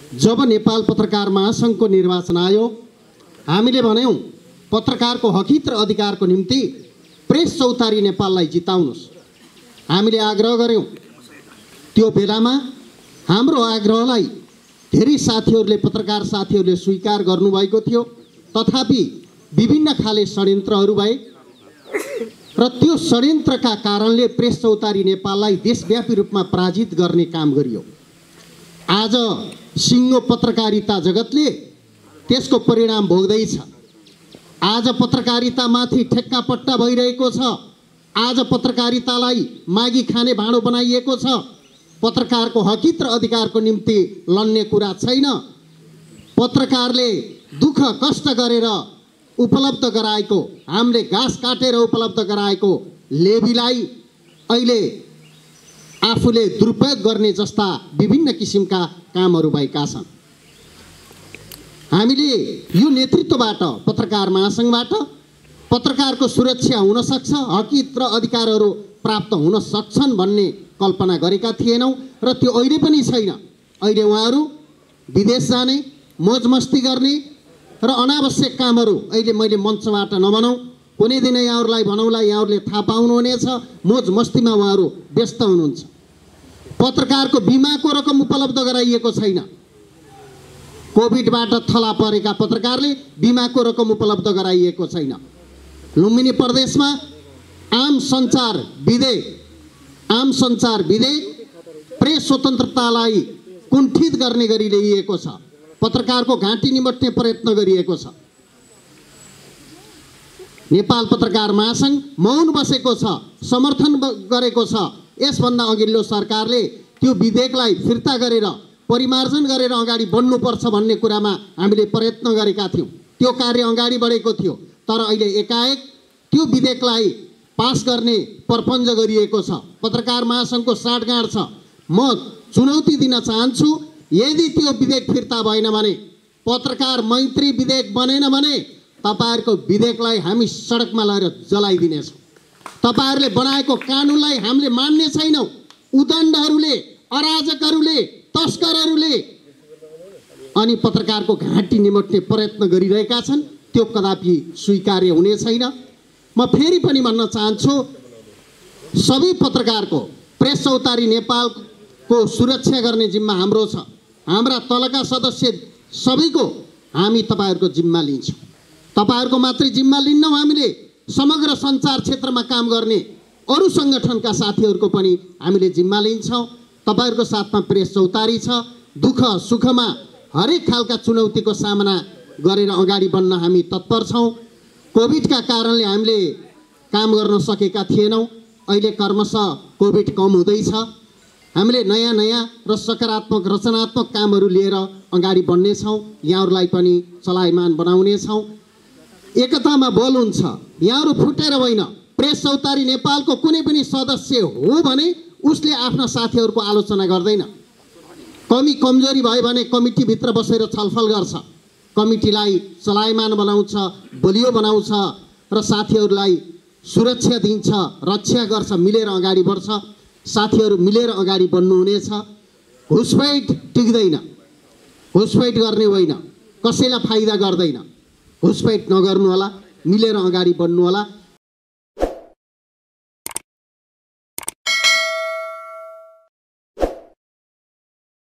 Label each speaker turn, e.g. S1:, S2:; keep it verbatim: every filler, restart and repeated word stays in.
S1: जब नेपाल पत्रकार महासङ्घको निर्वाचन आयो, हामीले भन्यौं पत्रकारको हकित र अधिकारको निम्ति प्रेस चौतारी नेपाललाई जिताउनुस्। हामीले आग्रह गर्यौं। त्यो बेलामा हाम्रो आग्रहलाई धेरै साथीहरूले, पत्रकार साथीहरूले स्वीकार गर्नुभएको थियो। तथापि विभिन्न खाले षड्यन्त्रहरू भए र त्यो षड्यन्त्रका कारणले प्रेस चौतारी नेपाललाई देशव्यापी रूपमा पराजित गर्ने काम गरियो। आज सिङ्गो पत्रकारिता जगतले त्यसको परिणाम भोग्दैछ। आज पत्रकारितामाथि ठेक्कापट्टा भइरहेको छ। आज पत्रकारितालाई मागी खाने भाँडो बनाइएको छ। पत्रकारको हकित र अधिकारको निम्ति लड्ने कुरा छैन। पत्रकारले दुःख कष्ट गरेर उपलब्ध गराएको, हामीले घाँस काटेर उपलब्ध गराएको लेबीलाई अहिले आफूले दुरुपयोग गर्ने जस्ता विभिन्न किसिमका कामहरू भएका छन्। हामीले यो नेतृत्वबाट, पत्रकार महासङ्घबाट पत्रकारको सुरक्षा हुन सक्छ, हकित र अधिकारहरू प्राप्त हुन सक्छन् भन्ने कल्पना गरेका थिएनौँ र त्यो अहिले पनि छैन। अहिले उहाँहरू विदेश जाने, मोज मस्ती गर्ने र अनावश्यक कामहरू, अहिले मैले मञ्चबाट नभनौँ, कुनै दिन यहाँहरूलाई भनौँला, यहाँहरूले थाहा पाउनुहुनेछ, मोज मस्तीमा उहाँहरू व्यस्त हुनुहुन्छ। पत्रकारको बिमाको रकम उपलब्ध गराइएको छैन। कोभिडबाट थला परेका पत्रकारले बिमाको रकम उपलब्ध गराइएको छैन। लुम्बिनी प्रदेशमा आम सञ्चार विधेयक आम सञ्चार विधेयक प्रेस स्वतन्त्रतालाई कुण्ठित गर्ने गरी ल्याइएको छ। पत्रकारको घाँटी निमट्ने प्रयत्न गरिएको छ। नेपाल पत्रकार महासङ्घ मौन बसेको छ, समर्थन गरेको छ। यसभन्दा अघिल्लो सरकारले त्यो विधेयकलाई फिर्ता गरेर, परिमार्जन गरेर अगाडि बढ्नुपर्छ भन्ने कुरामा हामीले प्रयत्न गरेका थियौँ। त्यो कार्य अगाडि बढेको थियो। तर अहिले एकाएक त्यो विधेयकलाई पास गर्ने प्रपञ्च गरिएको छ। पत्रकार महासङ्घको साँठगाँठ छ। म चुनौती दिन चाहन्छु, यदि त्यो विधेयक फिर्ता भएन भने, पत्रकार मैत्री विधेयक बनेन भने तपाईहरुको विधेयकलाई हामी सडकमा लगेर जलाइदिनेछौँ। तपाईहरुले बनाएको कानुनलाई हामीले मान्ने छैनौँ। उदण्डहरूले, अराजकहरूले, तस्करहरूले अनि पत्रकारको घाँटी निमट्ने प्रयत्न गरिरहेका छन्। त्यो कदापि स्वीकार्य हुने छैन। म फेरि पनि भन्न चाहन्छु, सबै पत्रकारको, प्रेस चौतारी नेपालको सुरक्षा गर्ने जिम्मा हाम्रो छ। हाम्रा तलका सदस्य सबैको हामी तपाईहरुको जिम्मा लिन्छौँ। तपाईहरुको मात्रै जिम्मा लिन्नौँ, हामीले समग्र सञ्चार क्षेत्रमा काम गर्ने अरू सङ्गठनका साथीहरूको पनि हामीले जिम्मा लिन्छौँ। तपाईहरुको साथमा प्रेस चौतारी छ। दुःख सुखमा हरेक खालका चुनौतीको सामना गरेर अगाडि बढ्न हामी तत्पर छौँ। कोभिडका कारणले हामीले काम गर्न सकेका थिएनौँ। अहिले क्रमशः कोभिड कम हुँदैछ। हामीले नयाँ नयाँ र सकारात्मक, रचनात्मक कामहरू लिएर अगाडि बढ्नेछौँ। यहाँहरूलाई पनि चलायमान बनाउनेछौँ। एकतामा बल हुन्छ। यहाँहरू फुटेर होइन। प्रेस चौतारी नेपालको कुनै पनि सदस्य हो भने उसले आफ्ना साथीहरूको आलोचना गर्दैन। कमी कमजोरी भयो भने कमिटीभित्र बसेर छलफल गर्छ। कमिटीलाई चलायमान बनाउँछ, बलियो बनाउँछ र साथीहरूलाई सुरक्षा दिन्छ, रक्षा गर्छ, मिलेर अगाडि बढ्छ। साथीहरू मिलेर अगाडि बढ्नुहुनेछ। घुसपैठ टिक्दैन। घुसपैठ गर्ने होइन, कसैलाई फाइदा गर्दैन। घुसपैठ नगर्नु होला, मिलेर अगाडि बढ्नु होला।